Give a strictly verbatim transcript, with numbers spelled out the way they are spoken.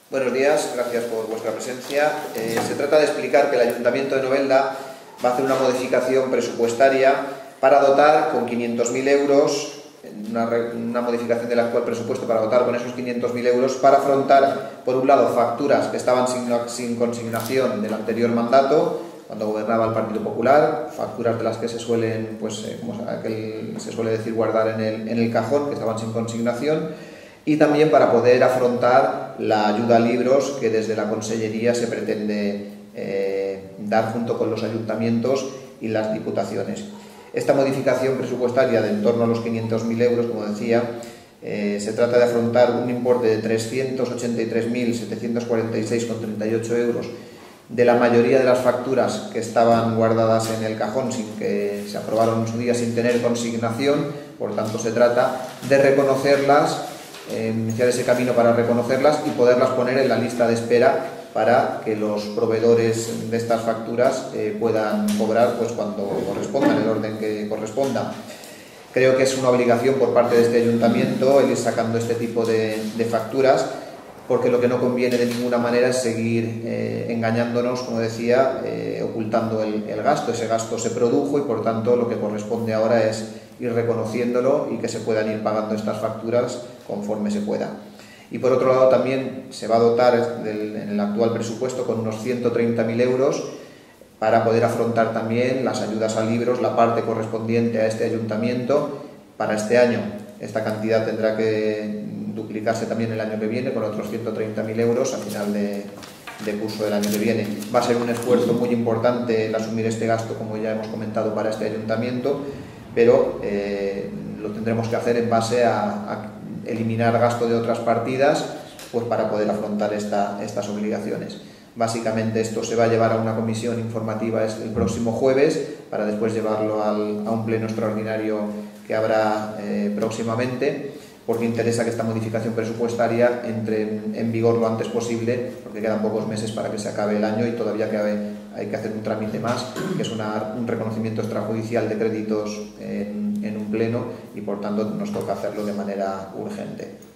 Buenos días, gracias por vuestra presencia. Eh, se trata de explicar que el Ayuntamiento de Novelda va a hacer una modificación presupuestaria para dotar con quinientos mil euros, una, una modificación del actual presupuesto para dotar con esos quinientos mil euros para afrontar, por un lado, facturas que estaban sin, sin consignación del anterior mandato, cuando gobernaba el Partido Popular, facturas de las que se suelen, pues, eh, como aquel, se suele decir, guardar en el, en el cajón, que estaban sin consignación, y también para poder afrontar la ayuda a libros que desde la Consellería se pretende eh, dar junto con los ayuntamientos y las diputaciones. Esta modificación presupuestaria de en torno a los quinientos mil euros, como decía, eh, se trata de afrontar un importe de trescientos ochenta y tres mil setecientos cuarenta y seis coma treinta y ocho euros de la mayoría de las facturas que estaban guardadas en el cajón sin que se aprobaron en su día sin tener consignación. Por tanto, se trata de reconocerlas, eh, iniciar ese camino para reconocerlas y poderlas poner en la lista de espera para que los proveedores de estas facturas eh, puedan cobrar pues, cuando corresponda, en el orden que corresponda. Creo que es una obligación por parte de este ayuntamiento el ir sacando este tipo de, de facturas, porque lo que no conviene de ninguna manera es seguir eh, engañándonos, como decía, eh, ocultando el, el gasto. Ese gasto se produjo y, por tanto, lo que corresponde ahora es ir reconociéndolo y que se puedan ir pagando estas facturas conforme se pueda. Y, por otro lado, también se va a dotar del, en el actual presupuesto con unos ciento treinta mil euros para poder afrontar también las ayudas a libros, la parte correspondiente a este ayuntamiento para este año. Esta cantidad tendrá que duplicarse también el año que viene con otros ciento treinta mil euros a final de, de curso del año que viene. Va a ser un esfuerzo muy importante el asumir este gasto, como ya hemos comentado, para este ayuntamiento, pero eh, lo tendremos que hacer en base a, a eliminar gasto de otras partidas pues para poder afrontar esta, estas obligaciones. Básicamente esto se va a llevar a una comisión informativa el próximo jueves para después llevarlo al, a un pleno extraordinario que habrá eh, próximamente, porque interesa que esta modificación presupuestaria entre en vigor lo antes posible, porque quedan pocos meses para que se acabe el año y todavía que hay que hacer un trámite más, que es una, un reconocimiento extrajudicial de créditos en, en un pleno y, por tanto, nos toca hacerlo de manera urgente.